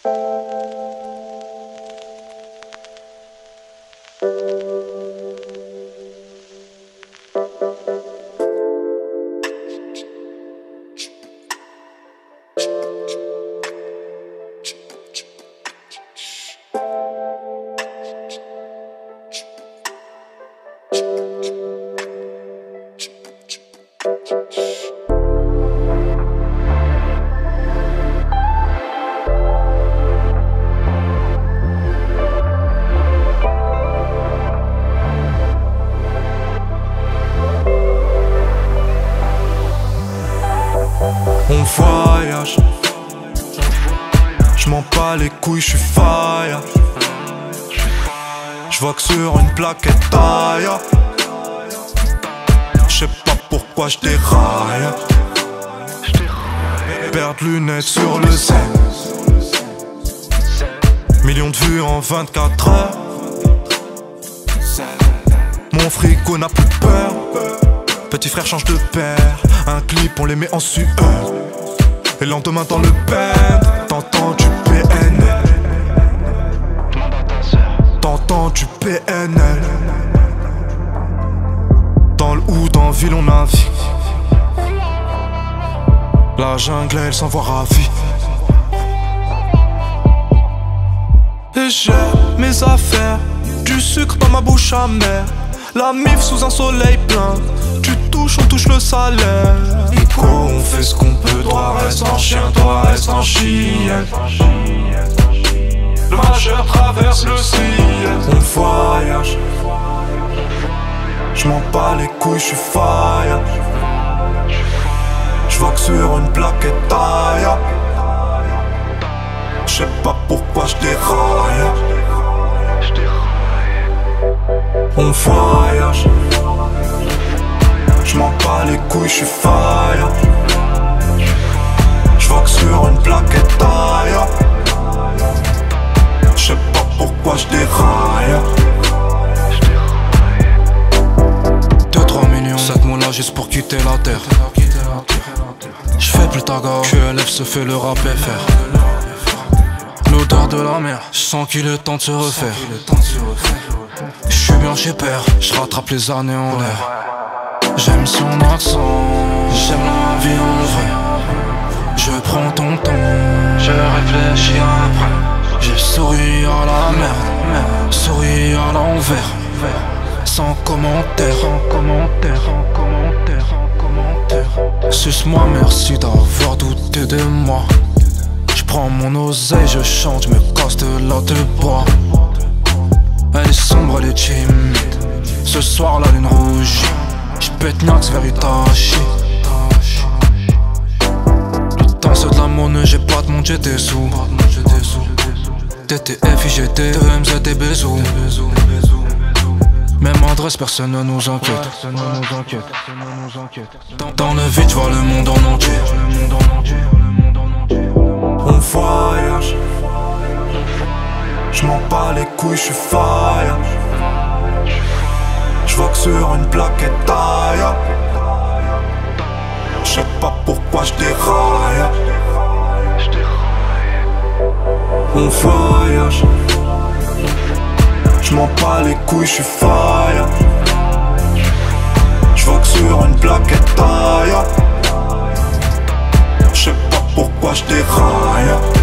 On voyage, j'm'en bats les couilles, j'suis fire. J'vois que sur une plaquette taille. J'sais pas pourquoi j'déraille. Perdre lunettes sur le zen. Millions de vues en 24 heures. Mon frigo n'a plus peur. Petit frère change de père. Un clip on les met en sueur. Et le lendemain dans le bed, t'entends du PNL. T'entends du PNL. Dans le hood, en ville on navigue. La jungle elle s'envoie ravie. Et j'ai mes affaires, du sucre dans ma bouche amère. La mif sous un soleil plein. Tu touches, on touche le salaire. Ico, on fait ce qu'on peut. Toi reste en chien, toi reste en chien. Le majeur traverse le ciel. On voyage. J'm'en bats les couilles, j'suis fire. J'vois que sur une plaquette taille. J'sais pas pourquoi j'déraille. On voyage. J'm'en bats les couilles, j'suis fire. J'vois que sur une plaquette taille. J'sais pas pourquoi j'déraille. 2-3 millions, 7 mois là juste pour quitter la terre. J'fais plus taga, QLF se fait le rap FR. L'odeur de la mer, j'sens qu'il est temps de se refaire. J'suis bien chez père, j'rattrape les années en l'air. J'aime son accent, j'aime la vie en vrai. Je prends ton temps, je réfléchis après. J'ai souri à la merde, souri à l'envers. Sans commentaire, sans commentaire, sans commentaire, sans commentaire. Suce-moi, merci d'avoir douté de moi. J'prends mon oseille, je chante, j'me casse de là de bois. Elle est sombre, elle est timide. Ce soir la lune rouge. J'pète Nax vers Itachi. Le temps c'est de la monnaie, j'ai pas de monde, j'ai des sous. TTF, IGT, EMZ et Bézou. Même adresse, personne ne nous enquête. Dans le vide, j'vois le monde en entier. On voyage. J'm'en bats les couilles, j'suis fire. J'vois que sur une plaquette taille. J'sais pas pourquoi j'déraille. On voyage. J'm'en bats les couilles, j'suis fire. J'vois que sur une plaquette taille. J'sais pas pourquoi j'déraille.